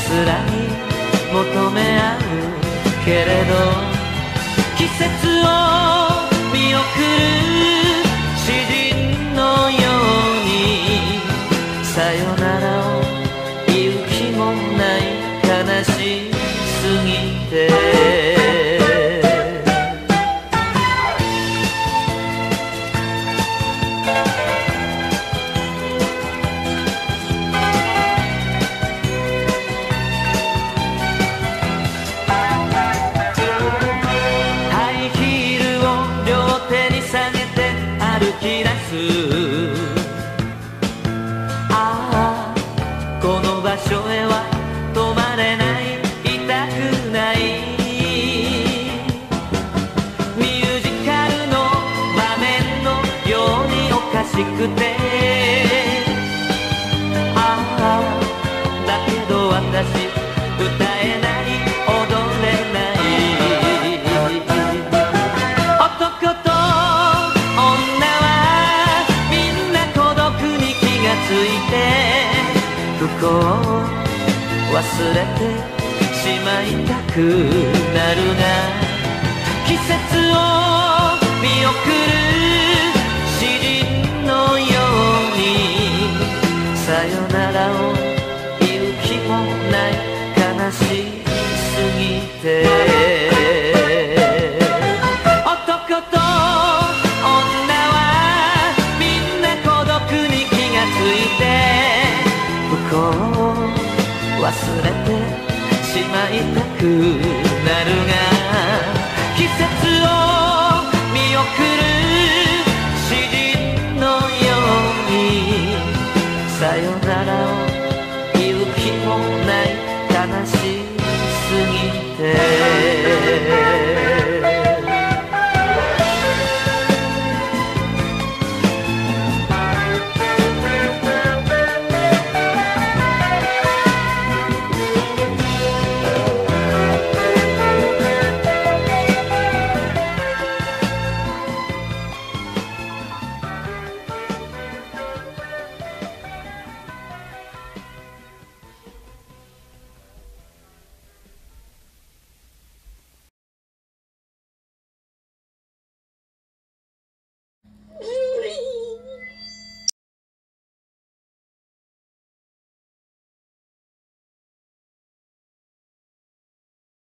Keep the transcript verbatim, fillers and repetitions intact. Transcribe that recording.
らに求め合うけれど、季節を見送る詩人のようにさよならを言う気もない悲しすぎて、ああこの場所へは止まれない、痛くない、ミュージカルの場面のようにおかしくて、ああだけど私歌えない、踊れない、男とついて不幸を忘れてしまいたくなるが、季節を見送る詩人のようにさよならを言う気もない、悲しすぎて、男と不幸を忘れてしまいたくなるが、